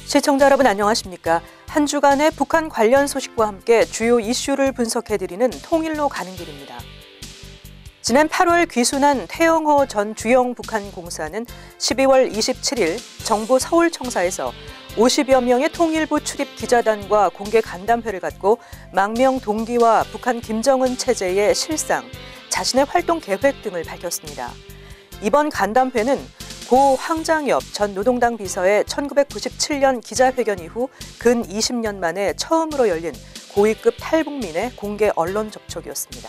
시청자 여러분 안녕하십니까? 한 주간의 북한 관련 소식과 함께 주요 이슈를 분석해드리는 통일로 가는 길입니다. 지난 8월 귀순한 태영호 전 주영 북한 공사는 12월 27일 정부 서울청사에서 50여 명의 통일부 출입 기자단과 공개 간담회를 갖고 망명 동기와 북한 김정은 체제의 실상, 자신의 활동 계획 등을 밝혔습니다. 이번 간담회는 고 황장엽 전 노동당 비서의 1997년 기자회견 이후 근 20년 만에 처음으로 열린 고위급 탈북민의 공개 언론 접촉이었습니다.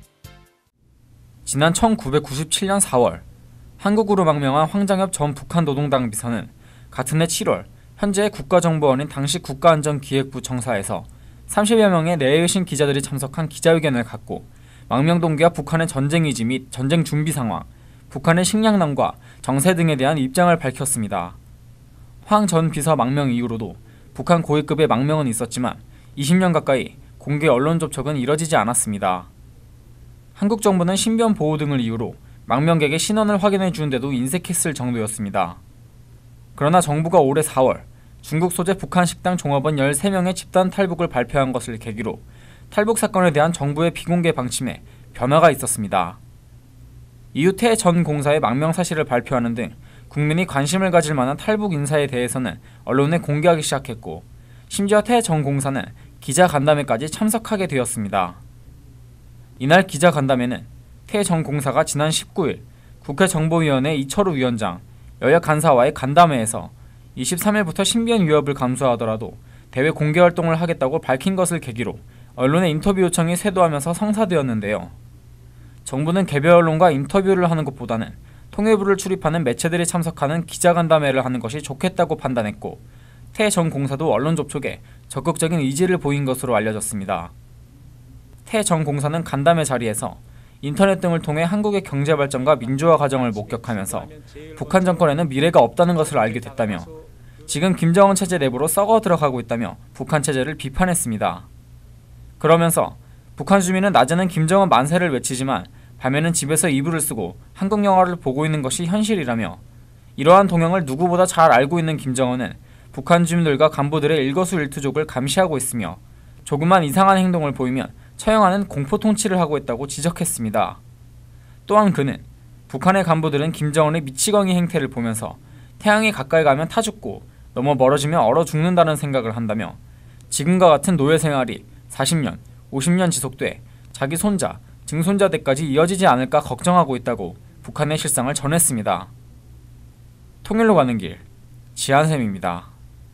지난 1997년 4월 한국으로 망명한 황장엽 전 북한 노동당 비서는 같은 해 7월 현재의 국가정보원인 당시 국가안전기획부 청사에서 30여 명의 내외신 기자들이 참석한 기자회견을 갖고 망명 동기와 북한의 전쟁 의지 및 전쟁 준비 상황, 북한의 식량난과 정세 등에 대한 입장을 밝혔습니다. 황 전 비서 망명 이후로도 북한 고위급의 망명은 있었지만 20년 가까이 공개 언론 접촉은 이뤄지지 않았습니다. 한국 정부는 신변 보호 등을 이유로 망명객의 신원을 확인해 주는데도 인색했을 정도였습니다. 그러나 정부가 올해 4월 중국 소재 북한 식당 종업원 13명의 집단 탈북을 발표한 것을 계기로 탈북 사건에 대한 정부의 비공개 방침에 변화가 있었습니다. 이후 태 전 공사의 망명 사실을 발표하는 등 국민이 관심을 가질 만한 탈북 인사에 대해서는 언론에 공개하기 시작했고, 심지어 태 전 공사는 기자 간담회까지 참석하게 되었습니다. 이날 기자 간담회는 태 전 공사가 지난 19일 국회 정보위원회 이철우 위원장, 여야 간사와의 간담회에서 23일부터 신변 위협을 감수하더라도 대외 공개 활동을 하겠다고 밝힌 것을 계기로 언론의 인터뷰 요청이 쇄도하면서 성사되었는데요. 정부는 개별 언론과 인터뷰를 하는 것보다는 통일부를 출입하는 매체들이 참석하는 기자간담회를 하는 것이 좋겠다고 판단했고, 태 전 공사도 언론 접촉에 적극적인 의지를 보인 것으로 알려졌습니다. 태 전 공사는 간담회 자리에서 인터넷 등을 통해 한국의 경제 발전과 민주화 과정을 목격하면서 북한 정권에는 미래가 없다는 것을 알게 됐다며, 지금 김정은 체제 내부로 썩어 들어가고 있다며 북한 체제를 비판했습니다. 그러면서 북한 주민은 낮에는 김정은 만세를 외치지만 밤에는 집에서 이불을 쓰고 한국 영화를 보고 있는 것이 현실이라며, 이러한 동향을 누구보다 잘 알고 있는 김정은은 북한 주민들과 간부들의 일거수일투족을 감시하고 있으며 조금만 이상한 행동을 보이면 처형하는 공포 통치를 하고 있다고 지적했습니다. 또한 그는 북한의 간부들은 김정은의 미치광이 행태를 보면서 태양이 가까이 가면 타 죽고 너무 멀어지면 얼어 죽는다는 생각을 한다며, 지금과 같은 노예 생활이 40년, 50년 지속돼 자기 손자, 증손자 때까지 이어지지 않을까 걱정하고 있다고 북한의 실상을 전했습니다. 통일로 가는 길, 지한샘입니다.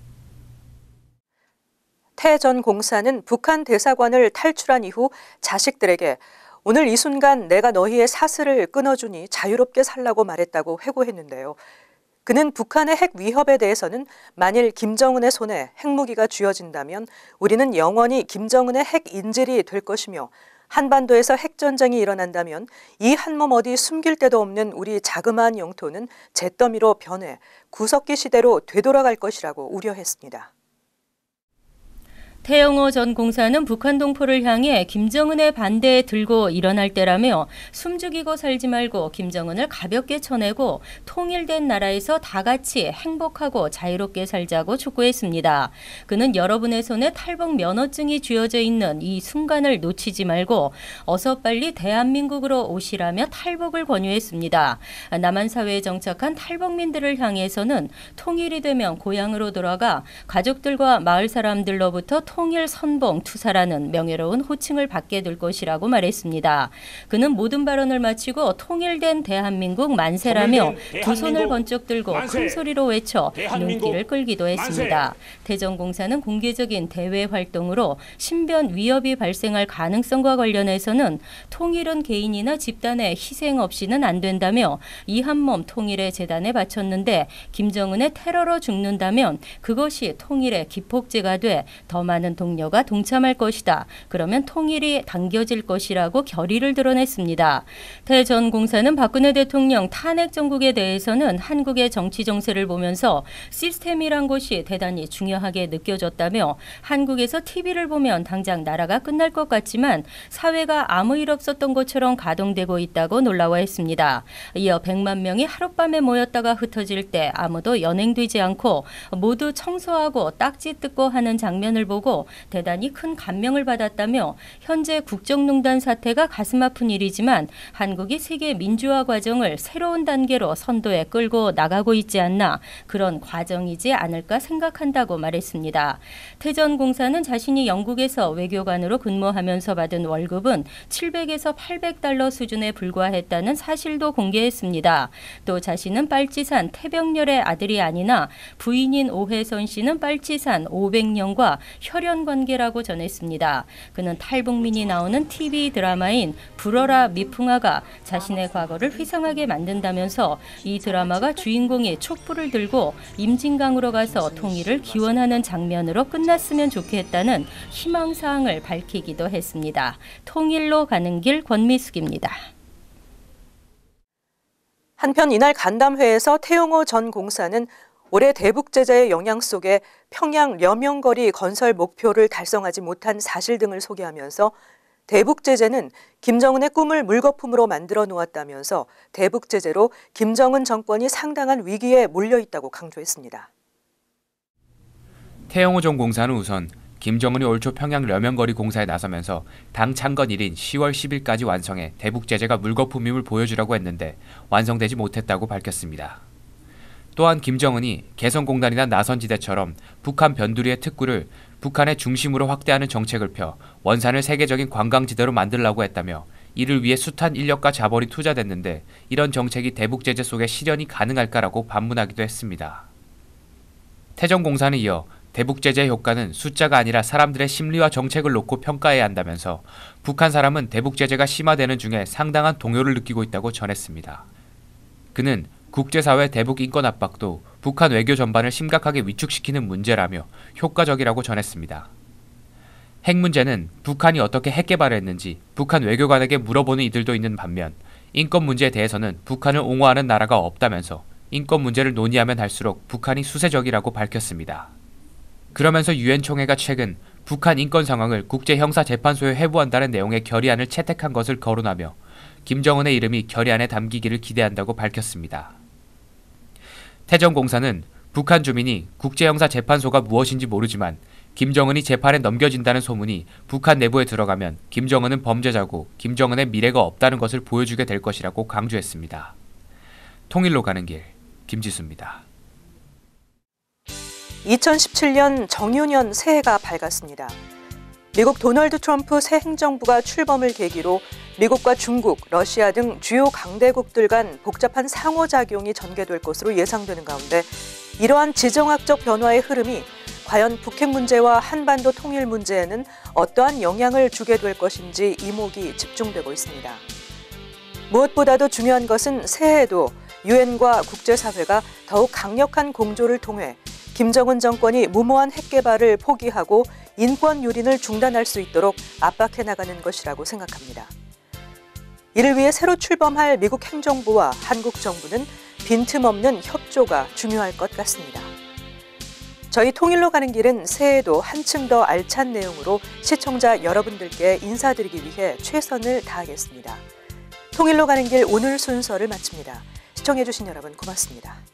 태 전 공사는 북한 대사관을 탈출한 이후 자식들에게 오늘 이 순간 내가 너희의 사슬을 끊어주니 자유롭게 살라고 말했다고 회고했는데요. 그는 북한의 핵 위협에 대해서는 만일 김정은의 손에 핵무기가 쥐어진다면 우리는 영원히 김정은의 핵 인질이 될 것이며, 한반도에서 핵전쟁이 일어난다면 이 한몸 어디 숨길 데도 없는 우리 자그마한 영토는 잿더미로 변해 구석기 시대로 되돌아갈 것이라고 우려했습니다. 태영호 전 공사는 북한 동포를 향해 김정은의 반대에 들고 일어날 때라며 숨죽이고 살지 말고 김정은을 가볍게 쳐내고 통일된 나라에서 다 같이 행복하고 자유롭게 살자고 촉구했습니다. 그는 여러분의 손에 탈북 면허증이 쥐어져 있는 이 순간을 놓치지 말고 어서 빨리 대한민국으로 오시라며 탈북을 권유했습니다. 남한 사회에 정착한 탈북민들을 향해서는 통일이 되면 고향으로 돌아가 가족들과 마을 사람들로부터 통일 선봉 투사라는 명예로운 호칭을 받게 될 것이라고 말했습니다. 그는 모든 발언을 마치고 통일된 대한민국 만세라며 두 손을 번쩍 들고 만세! 큰 소리로 외쳐 눈길을 끌기도 했습니다. 태 전 공사는 공개적인 대외 활동으로 신변 위협이 발생할 가능성과 관련해서는 통일은 개인이나 집단의 희생 없이는 안 된다며 이 한몸 통일의 재단에 바쳤는데 김정은의 테러로 죽는다면 그것이 통일의 기폭제가 돼 더 많은 많은 동료가 동참할 것이다. 그러면 통일이 당겨질 것이라고 결의를 드러냈습니다. 태 전 공사는 박근혜 대통령 탄핵 정국에 대해서는 한국의 정치 정세를 보면서 시스템이란 것이 대단히 중요하게 느껴졌다며 한국에서 TV를 보면 당장 나라가 끝날 것 같지만 사회가 아무 일 없었던 것처럼 가동되고 있다고 놀라워했습니다. 이어 100만 명이 하룻밤에 모였다가 흩어질 때 아무도 연행되지 않고 모두 청소하고 딱지 뜯고 하는 장면을 보고 대단히 큰 감명을 받았다며 현재 국정농단 사태가 가슴 아픈 일이지만 한국이 세계 민주화 과정을 새로운 단계로 선도에 끌고 나가고 있지 않나 그런 과정이지 않을까 생각한다고 말했습니다. 태 전 공사는 자신이 영국에서 외교관으로 근무하면서 받은 월급은 700에서 800달러 수준에 불과했다는 사실도 공개했습니다. 또 자신은 빨치산 태병렬의 아들이 아니나 부인인 오혜선 씨는 빨치산 500년과 혈연 관계라고 전했습니다. 그는 탈북민이 나오는 TV 드라마인 불어라 미풍아가 자신의 과거를 회상하게 만든다면서 이 드라마가 주인공이 촛불을 들고 임진강으로 가서 통일을 기원하는 장면으로 끝났으면 좋겠다는 희망사항을 밝히기도 했습니다. 통일로 가는 길 권미숙입니다. 한편 이날 간담회에서 태영호 전 공사는 올해 대북 제재의 영향 속에 평양 려명거리 건설 목표를 달성하지 못한 사실 등을 소개하면서 대북 제재는 김정은의 꿈을 물거품으로 만들어 놓았다면서 대북 제재로 김정은 정권이 상당한 위기에 몰려 있다고 강조했습니다. 태영호 전 공사는 우선 김정은이 올 초 평양 려명거리 공사에 나서면서 당 창건일인 10월 10일까지 완성해 대북 제재가 물거품임을 보여주라고 했는데 완성되지 못했다고 밝혔습니다. 또한 김정은이 개성공단이나 나선지대처럼 북한 변두리의 특구를 북한의 중심으로 확대하는 정책을 펴 원산을 세계적인 관광지대로 만들려고 했다며 이를 위해 숱한 인력과 자본이 투자됐는데 이런 정책이 대북 제재 속에 실현이 가능할까라고 반문하기도 했습니다. 태 전 공사는 이어 대북 제재의 효과는 숫자가 아니라 사람들의 심리와 정책을 놓고 평가해야 한다면서 북한 사람은 대북 제재가 심화되는 중에 상당한 동요를 느끼고 있다고 전했습니다. 그는 국제사회 대북 인권 압박도 북한 외교 전반을 심각하게 위축시키는 문제라며 효과적이라고 전했습니다. 핵 문제는 북한이 어떻게 핵 개발을 했는지 북한 외교관에게 물어보는 이들도 있는 반면 인권 문제에 대해서는 북한을 옹호하는 나라가 없다면서 인권 문제를 논의하면 할수록 북한이 수세적이라고 밝혔습니다. 그러면서 유엔 총회가 최근 북한 인권 상황을 국제형사재판소에 회부한다는 내용의 결의안을 채택한 것을 거론하며 김정은의 이름이 결의안에 담기기를 기대한다고 밝혔습니다. 태 전 공사는 북한 주민이 국제형사재판소가 무엇인지 모르지만 김정은이 재판에 넘겨진다는 소문이 북한 내부에 들어가면 김정은은 범죄자고 김정은의 미래가 없다는 것을 보여주게 될 것이라고 강조했습니다. 통일로 가는 길, 김지수입니다. 2017년 정유년 새해가 밝았습니다. 미국 도널드 트럼프 새 행정부가 출범을 계기로 미국과 중국, 러시아 등 주요 강대국들 간 복잡한 상호작용이 전개될 것으로 예상되는 가운데 이러한 지정학적 변화의 흐름이 과연 북핵 문제와 한반도 통일 문제에는 어떠한 영향을 주게 될 것인지 이목이 집중되고 있습니다. 무엇보다도 중요한 것은 새해에도 유엔과 국제사회가 더욱 강력한 공조를 통해 김정은 정권이 무모한 핵 개발을 포기하고 인권 유린을 중단할 수 있도록 압박해 나가는 것이라고 생각합니다. 이를 위해 새로 출범할 미국 행정부와 한국 정부는 빈틈없는 협조가 중요할 것 같습니다. 저희 통일로 가는 길은 새해에도 한층 더 알찬 내용으로 시청자 여러분들께 인사드리기 위해 최선을 다하겠습니다. 통일로 가는 길 오늘 순서를 마칩니다. 시청해주신 여러분 고맙습니다.